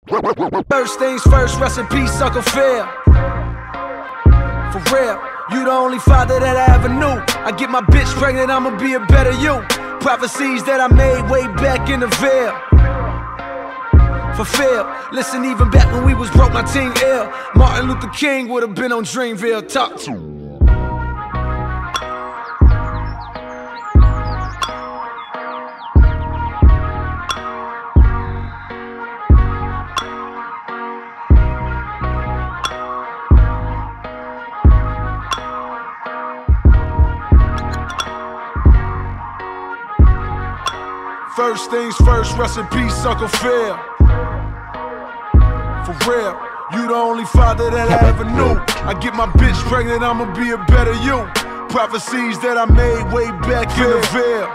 First things first, rest in peace, Uncle Phil. For real, you the only father that I ever knew. I get my bitch pregnant, I'ma be a better you. Prophecies that I made way back in the veil. Fulfilled. Listen, even back when we was broke, my team ill. Martin Luther King would've been on Dreamville. Talk to me. First things first, rest in peace, Uncle Phil. For real, you the only father that I ever knew. I get my bitch pregnant, I'ma be a better you. Prophecies that I made way back in the veil.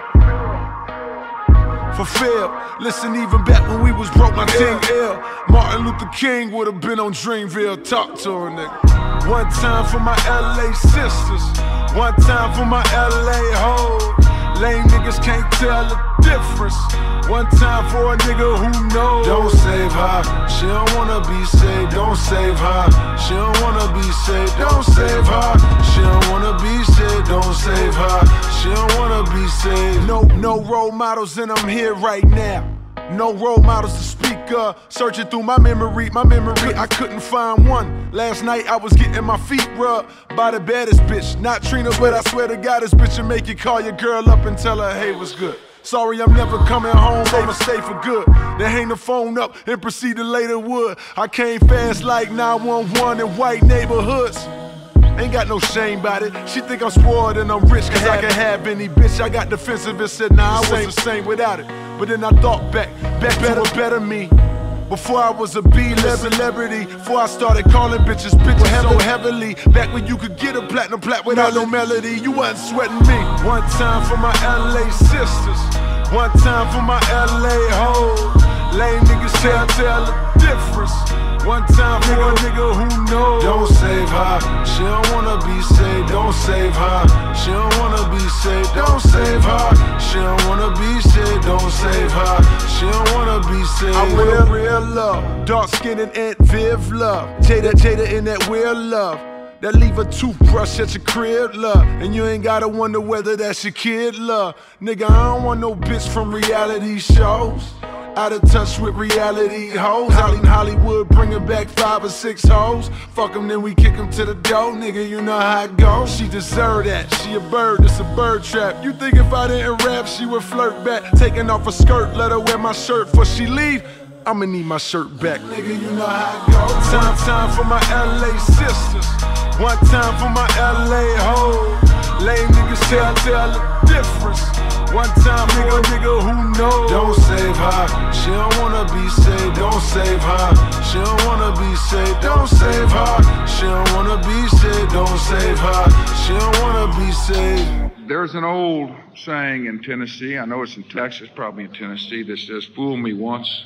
Fulfilled. Listen, even back when we was broke, my team ill. Martin Luther King would've been on Dreamville. Talk to her, nigga. One time for my LA sisters, one time for my LA hoes. Lame niggas can't tell the difference. One time for a nigga who knows. Don't save her, she don't wanna be saved. Don't save her, she don't wanna be saved. Don't save her, she don't wanna be saved. Don't save her, she don't wanna be saved. No role models and I'm here right now. No role models to speak of. Searching through my memory, I couldn't find one. Last night I was getting my feet rubbed by the baddest bitch. Not Trina, but I swear to God this bitch will make you call your girl up and tell her, hey, what's good? Sorry, I'm never coming home, I'ma stay for good. Then hang the phone up and proceed to lay the wood. I came fast like 911 in white neighborhoods. Ain't got no shame about it. She think I'm spoiled and I'm rich cause I can have any bitch. I got defensive and said, nah, I was the same without it. But then I thought back to a better me. Before I was a B-level celebrity, before I started calling bitches so heavily. Back when you could get a platinum plat without no melody, you wasn't sweating me. One time for my LA sisters, one time for my LA hoes. Lame niggas can't tell the difference. One time for a nigga who knows. Don't save her, she don't wanna be saved. Don't save her, she don't wanna be saved. Don't save her, she don't wanna be saved. Don't save her, she don't wanna be saved. I wear real love, dark skin and Aunt Viv love. Jada in that weird love. That leave a toothbrush at your crib, love. And you ain't gotta wonder whether that's your kid, love. Nigga, I don't want no bitch from reality shows. Out of touch with reality hoes. Out in Hollywood, bringing back 5 or 6 hoes. Fuck them, then we kick them to the door. Nigga, you know how it goes. She deserve that, she a bird, it's a bird trap. You think if I didn't rap, she would flirt back. Taking off her skirt, let her wear my shirt before she leave. I'ma need my shirt back. Nigga, you know how it goes. Time for my LA sisters, one time for my LA hoes. Lame niggas can't tell the difference. One time for a nigga who knows. Don't save her, she don't wanna be saved. Don't save her, she don't wanna be saved. Don't save her, she don't wanna be saved. Don't save her, she don't wanna be saved. There's an old saying in Tennessee, I know it's in Texas, probably in Tennessee, that says, fool me once,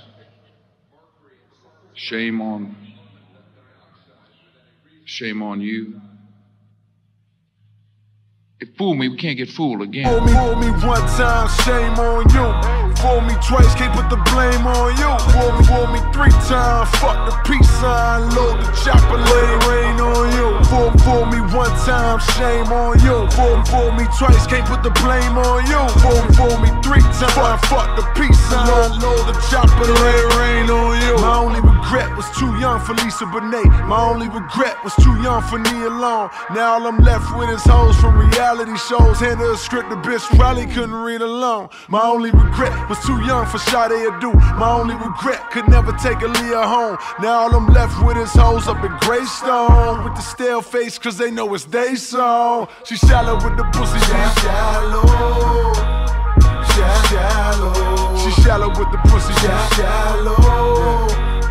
shame on you. If fool me, we can't get fooled again. Fool me one time, shame on you. Fool me twice, can't put the blame on you. Fool me 3 times, fuck the peace sign. Load the chopper, lay rain on you. Fool me one time, shame on you. Fool me twice, can't put the blame on you. Fool me 3 times, fuck the peace sign. Load the chopper, lay rain on you. My only regret was too young for Lisa Bonet. My only regret was too young for Nia Long. Now all I'm left with is hoes from reality shows. Hand her a script, the bitch probably couldn't read alone. My only regret was too young for Sade Adu. My only regret could never take Aaliyah home. Now all I'm left with is hoes up in Greystone with the stale face cause they know it's they song. She shallow with the pussy, she shallow. She shallow with the pussy, she shallow.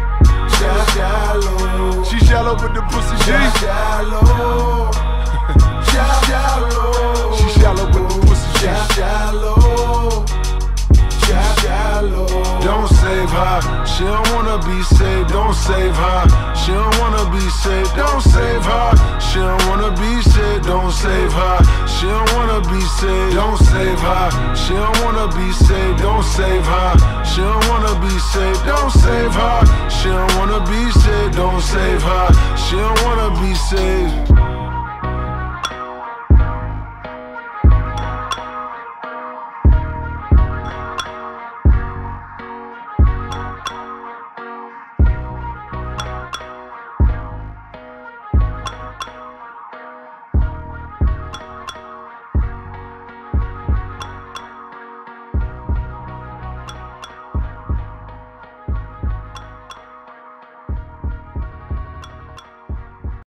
She shallow with the pussy, she shallow. She shallow with the pussy, she shallow. Don't save her, she don't wanna be saved. Don't save her, she don't wanna be saved. Don't save her, she don't wanna be saved. Don't save her, she don't wanna be saved. Don't save her, she don't wanna be saved. Don't save her, she don't wanna be saved. Don't save her, she She don't wanna be saved, don't save her. She don't wanna be saved.